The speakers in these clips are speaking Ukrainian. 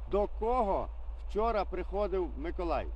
До кого вчора приходив Миколай?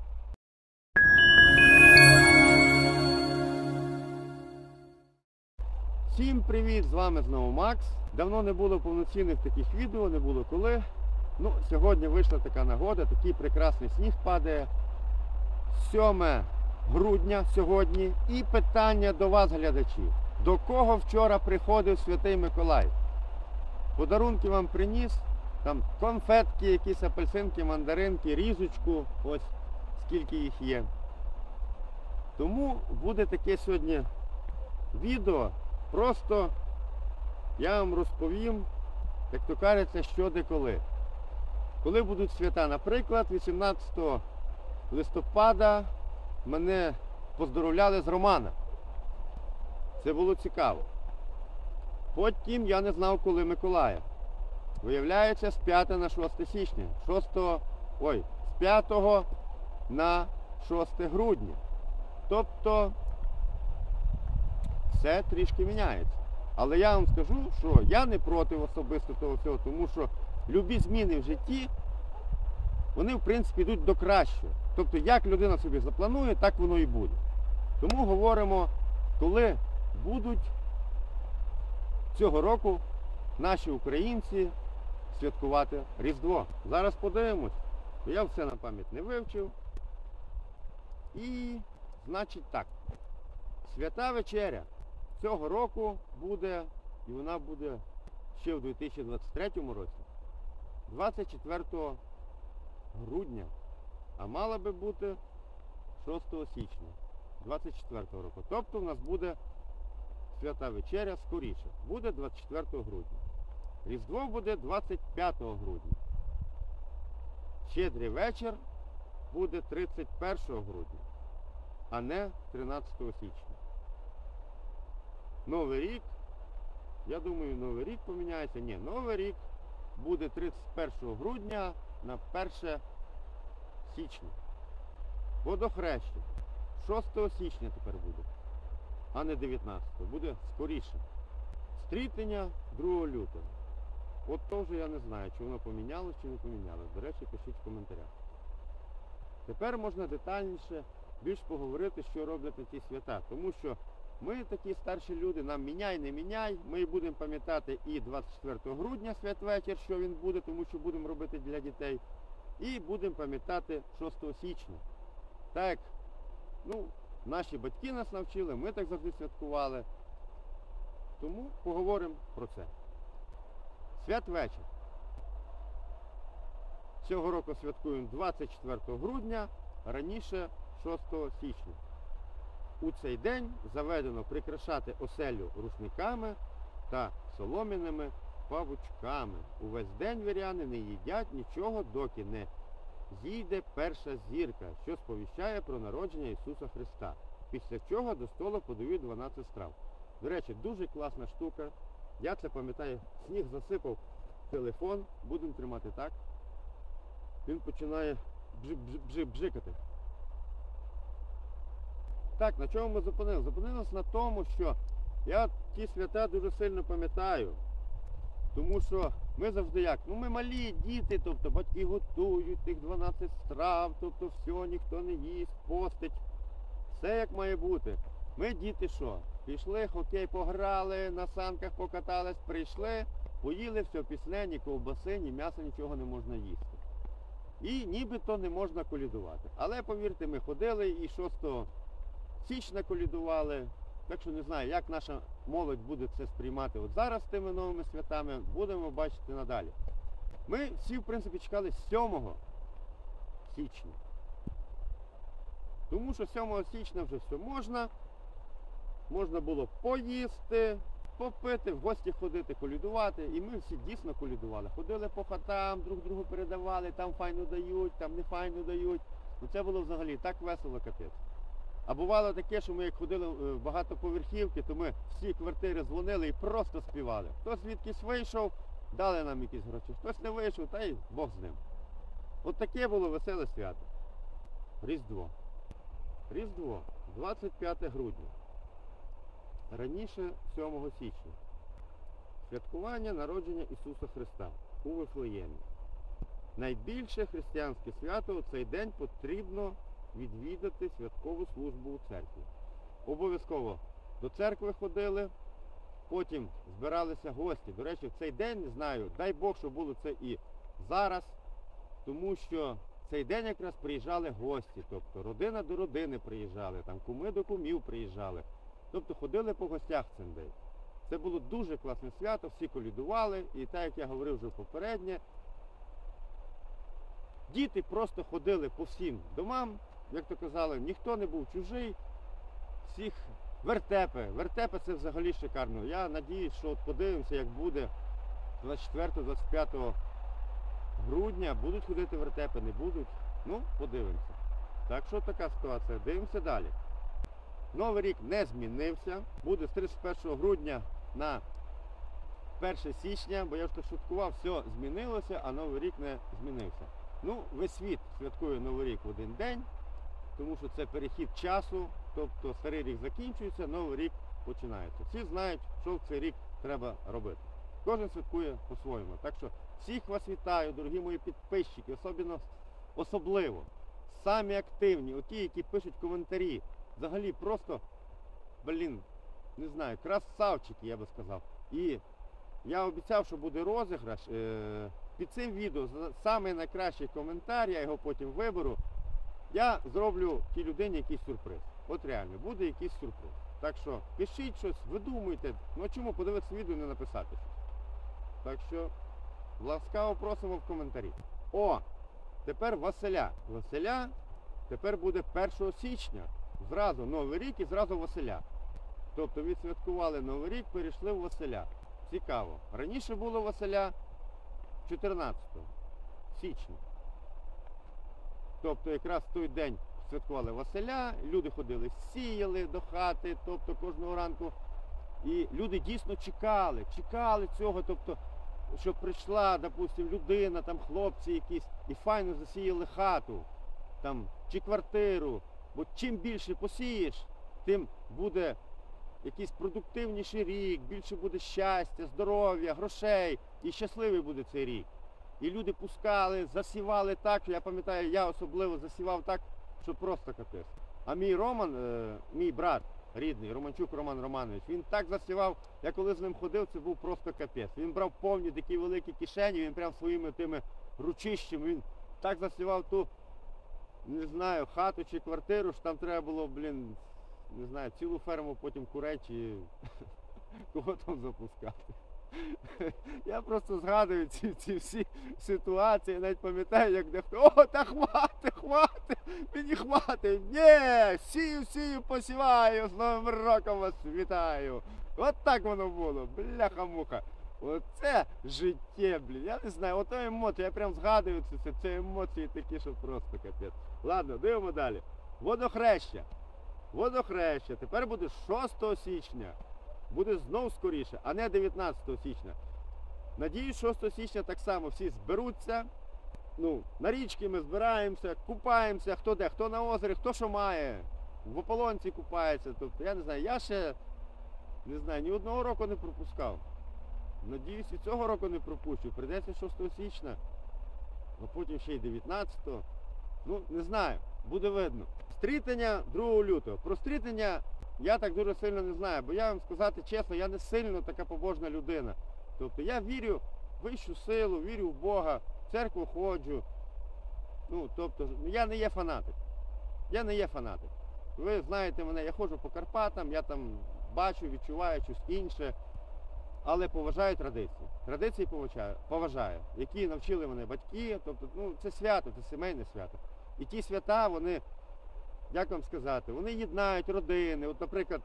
Всім привіт! З вами знову Макс. Давно не було повноцінних таких відео, не було коли. Сьогодні вийшла така нагода, такий прекрасний сніг падає. 7 грудня сьогодні. І питання до вас, глядачі. До кого вчора приходив Святий Миколай? Подарунки вам приніс. Там конфетки, якісь апельсинки, мандаринки, різочку. Ось скільки їх є. Тому буде таке сьогодні відео. Просто я вам розповім, як то кажеться, що де коли. Коли будуть свята, наприклад, 18 листопада мене поздоровляли з Романа. Це було цікаво. Потім я не знав, коли Миколая. Виявляється, з 5 на 6 січня. З 5 на 6 грудня. Тобто все трішки міняється. Але я вам скажу, що я не проти особисто того всього, тому що любі зміни в житті, вони в принципі йдуть до кращого. Тобто як людина собі запланує, так воно і буде. Тому говоримо, коли будуть цього року наші українці святкувати Різдво. Зараз подивимось. Я все на пам'ять не вивчив. І, значить так, Свята Вечеря цього року буде, і вона буде ще в 2023 році, 24 грудня, а мала би бути 6 січня 24 року. Тобто в нас буде Свята Вечеря скоріше. Буде 24 грудня. Різдво буде 25 грудня. Щедрий вечір буде 31 грудня, а не 13 січня. Новий рік, я думаю, Новий рік поміняється. Ні, Новий рік буде 31 грудня на 1 січня. Водохреща 6 січня тепер буде, а не 19. Буде скоріше. Стрітення 2 лютого. От то вже я не знаю, чи воно помінялось, чи не помінялось. До речі, пишіть в коментарях. Тепер можна детальніше більш поговорити, що роблять на ті свята. Тому що ми такі старші люди, нам міняй, не міняй. Ми будемо пам'ятати і 24 грудня святвечір, що він буде, тому що будемо робити для дітей. І будемо пам'ятати 6 січня. Так, наші батьки нас навчили, ми так завжди святкували. Тому поговоримо про це. Святвечір. Цього року святкуємо 24 грудня, раніше 6 січня. У цей день заведено прикрашати оселю рушниками та солом'яними павучками. Увесь день віряни не їдять нічого, доки не зійде перша зірка, що сповіщає про народження Ісуса Христа. Після чого до столу подають 12 страв. До речі, дуже класна штука. Я це пам'ятаю, сніг засипав телефон, будемо тримати так. Він починає бжикати. Так, на чому ми зупинилися? Зупинилися на тому, що я ті свята дуже сильно пам'ятаю. Тому що ми завжди як? Ми малі діти, тобто батьки готують тих 12 страв, тобто все, ніхто не їсть, постить. Все як має бути. Ми діти що? Пішли, хокей пограли, на санках покатались, прийшли, поїли, все, пісне, ні ковбаси, ні м'яса, нічого не можна їсти. І нібито не можна колядувати. Але, повірте, ми ходили і 6 січня колядували. Так що не знаю, як наша молодь буде це сприймати от зараз з тими новими святами, будемо бачити надалі. Ми всі, в принципі, чекали 7 січня. Тому що 7 січня вже все можна. Можна було поїсти, попити, в гості ходити, колядувати. І ми всі дійсно колядували. Ходили по хатам, друг другу передавали, там файно дають, там не файно дають. Це було взагалі так весело, капець. А бувало таке, що ми як ходили в багатоповерхівки, то ми всі квартири дзвонили і просто співали. Хтось звідкись вийшов, дали нам якісь гроші. Хтось не вийшов, та й Бог з ним. От таке було веселе свято. Різдво. Різдво. 25 грудня. Раніше 7 січня. Святкування народження Ісуса Христа у Вифлеємі. найбільше християнське свято у цей день потрібно відвідати святкову службу у церкві. Обов'язково до церкви ходили, потім збиралися гості. До речі, в цей день, не знаю, дай Бог, щоб було це і зараз, тому що в цей день якраз приїжджали гості, тобто родина до родини приїжджали, там куми до кумів приїжджали. Тобто ходили по гостях в цей день. Це було дуже класне свято, всі колядували, і так, як я говорив вже попереднє, діти просто ходили по всім домам, як то казали, ніхто не був чужий, всіх вертепи. Вертепи це взагалі шикарно. Я надіюсь, що от подивимося, як буде 24-25 грудня, будуть ходити вертепи, не будуть. Ну, подивимося. Так що така ситуація. Дивимося далі. Новий рік не змінився. Буде з 31 грудня на 1 січня, бо я ж так шуткував, все змінилося, а Новий рік не змінився. Ну, весь світ святкує Новий рік в один день, тому що це перехід часу, тобто старий рік закінчується, Новий рік починається. Всі знають, що в цей рік треба робити. Кожен святкує по-своєму. Так що всіх вас вітаю, дорогі мої підписчики, особливо самі активні, оті, які пишуть коментарі. Взагалі просто, не знаю, красавчики, я би сказав. І я обіцяв, що буде розіграш. Під цим відео самий найкращий коментар, я його потім виберу, я зроблю тій людині якийсь сюрприз. От реально, буде якийсь сюрприз. Так що пишіть щось, видумуйте. Ну а чому подивитися відео і не написати щось? Так що ласкаво просимо в коментарі. О, тепер Василя. Василя тепер буде 1 січня. Зразу Новий рік і зразу Василя. Тобто відсвяткували Новий рік, перейшли в Василя. Цікаво. Раніше було Василя 14 січня. Тобто якраз в той день святкували Василя, люди ходили, сіяли до хати, тобто кожного ранку. І люди дійсно чекали цього, тобто, щоб прийшла, допустим, людина, там хлопці якісь, і файно засіяли хату, там, чи квартиру. Бо чим більше посієш, тим буде якийсь продуктивніший рік, більше буде щастя, здоров'я, грошей, і щасливий буде цей рік. І люди пускали, засівали так, я пам'ятаю, я особливо засівав так, що просто капець. А мій Роман, мій брат рідний, Романчук Роман Романович, він так засівав, я коли з ним ходив, це був просто капець. Він брав повні такі великі кишені, він прям своїми тими ручищами, він так засівав ту, не знаю, хату чи квартиру, що там треба було, не знаю, цілу ферму потім курей чи кого там запускати. Я просто згадую ці всі ситуації, навіть пам'ятаю, як дехто, о, та хвати, мені хватить, ні, сію, посіваю, з Новим роком вас вітаю. От так воно було, бляха-муха. Оце життя, я не знаю, ото емоції, я прям згадую це емоції такі, що просто капець. Ладно, дивимо далі. Водохреща. Водохреща, тепер буде 6 січня. Буде знов скоріше, а не 19 січня. Надіюсь, 6 січня так само всі зберуться. Ну, на річки ми збираємося, купаємося, хто де, хто на озері, хто що має. В ополонці купається. Тобто, я не знаю, я ще, не знаю, ні одного року не пропускав. Надіюсь, і цього року не пропущу. Прийдеться 6 січня, а потім ще й 19-го. Ну, не знаю, буде видно. Стрітення 2 лютого. Про стрітення я так дуже сильно не знаю, бо я вам сказати чесно, я не сильно така побожна людина. Тобто я вірю в вищу силу, вірю в Бога, в церкву ходжу. Ну, тобто, я не є фанатик. Я не є фанатик. Ви знаєте мене, я ходжу по Карпатам, я там бачу, відчуваю щось інше, але поважаю традиції. Традиції поважаю, які навчили мене батьки. Тобто, ну, це свято, це сімейне свято. І ті свята, вони, як вам сказати, вони єднають родини. От, наприклад,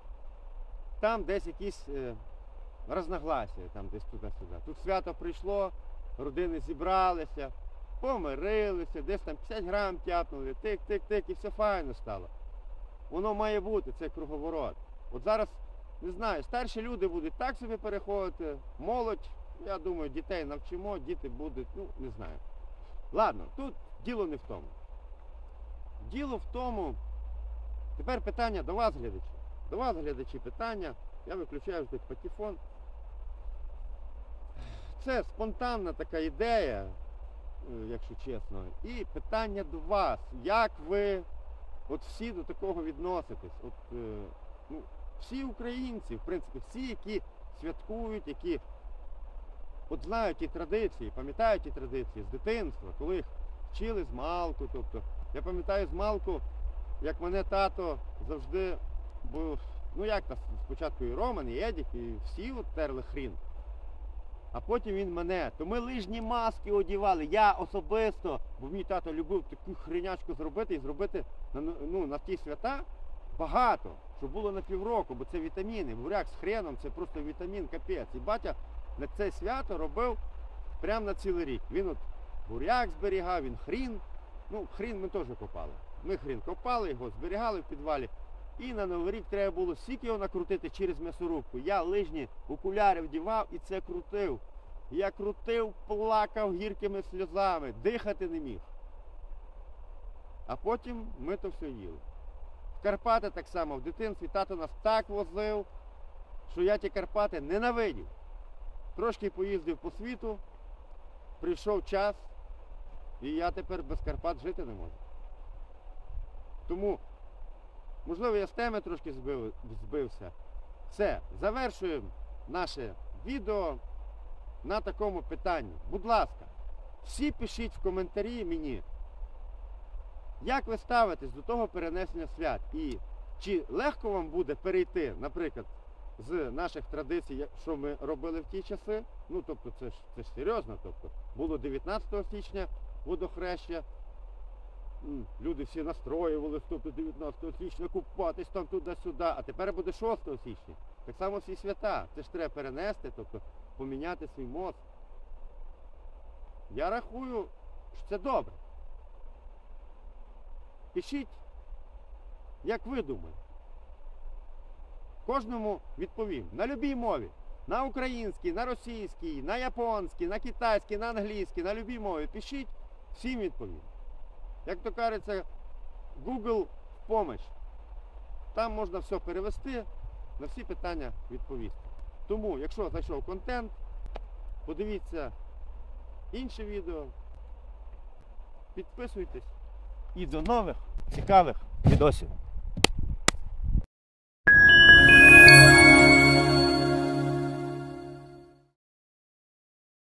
там десь якісь розногласія, там десь туди-сюди. Тут свято прийшло, родини зібралися, помирилися, десь там 50 грам тяпнули, тик-тик-тик, і все файно стало. Воно має бути, це круговорот. От зараз, не знаю, старші люди будуть так собі переходити, молодь, я думаю, дітей навчимо, діти будуть, ну, не знаю. Ладно, тут діло не в тому. Діло в тому, тепер питання до вас, глядачі. До вас, глядачі, питання. Я виключаю тут патефон. Це спонтанна така ідея. якщо чесно. І питання до вас. Як ви от всі до такого відноситесь? От, ну, всі українці, в принципі, всі, які святкують, які от знають ті традиції, пам'ятають ті традиції з дитинства, коли їх вчили з малку. Тобто, я пам'ятаю з малку, як мене тато завжди був, ну як то, спочатку і Роман, і Едік, і всі от терли хрін. А потім він мене. То ми лижні маски одягали. Я особисто, бо мій тато любив таку хренячку зробити і зробити на ті свята багато, щоб було на півроку, бо це вітаміни. Буряк з хреном це просто вітамін, капець. І батя на це свято робив прямо на цілий рік. Він от буряк зберігав, він хрін. Ну, хрін ми теж копали. Ми хрін копали, його зберігали в підвалі. І на Новий рік треба було стільки його накрутити через м'ясорубку. Я лижні окуляри вдівав і це крутив. Я крутив, плакав гіркими сльозами, дихати не міг. А потім ми то все їли. В Карпати так само, в дитинстві тато нас так возив, що я ті Карпати ненавидів. Трошки поїздив по світу, прийшов час, і я тепер без Карпат жити не можу. Тому, можливо, я з теми трошки збився. Все, завершуємо наше відео на такому питанні. Будь ласка, всі пишіть в коментарі мені, як ви ставитесь до того перенесення свят і чи легко вам буде перейти, наприклад, з наших традицій, що ми робили в ті часи, ну тобто це ж серйозно, тобто було 19 січня водохреща, люди всі настроювали, тобто 19 січня купатись там туди-сюди, а тепер буде 6 січня. Так само всі свята, це ж треба перенести, тобто поміняти свій мозк. Я рахую, що це добре. Пишіть, як ви думаєте. Кожному відповім. На любій мові. На українській, на російській, на японській, на китайській, на англійській, на любій мові. Пишіть, всім відповім. Як то кажеться, Google в помощь. Там можна все перевести, на всі питання відповісти. Тому, якщо зайшов контент, подивіться інше відео, підписуйтесь і до нових цікавих відосів.